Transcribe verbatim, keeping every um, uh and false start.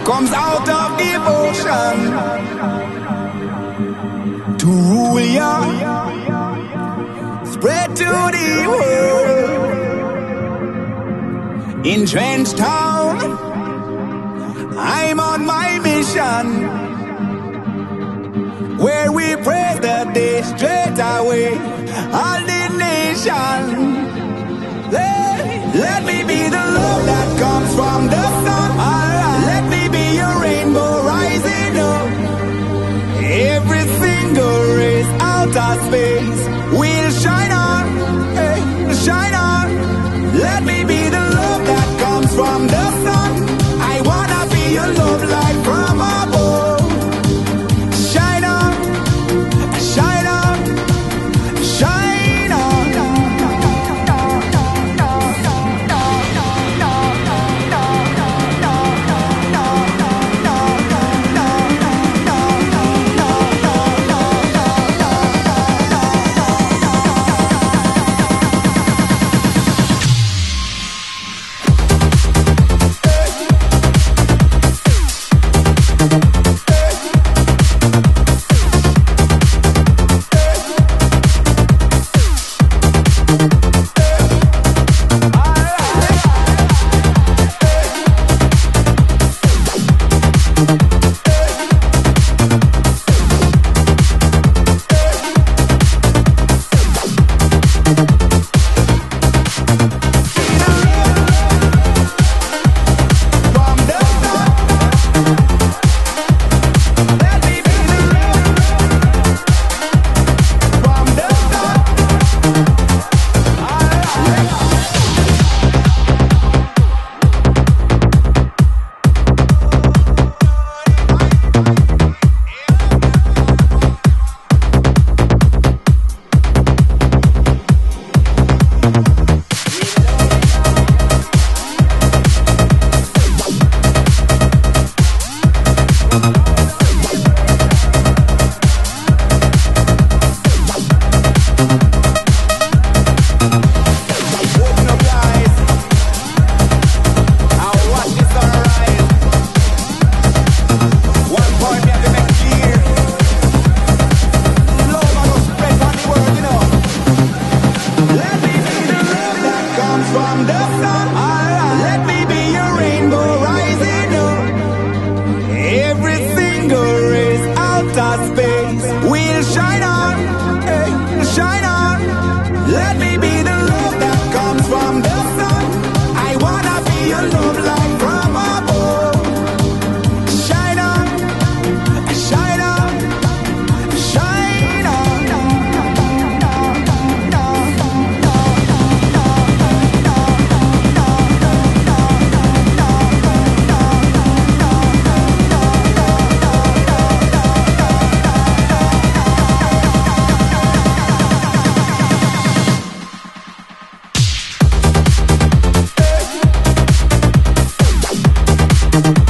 comes out of devotion to rule ya, spread to the world. In Trench Town, I'm on my mission, where we pray the day straight away, all the nation. Let, let me be the love that comes from the sun. Right. Let me be your rainbow rising up. Every single race out of space will shine on, hey, shine on. Let me be the love that comes from the sun. I wanna be your love light from above. Shine on, shine on, shine on. We'll be right back.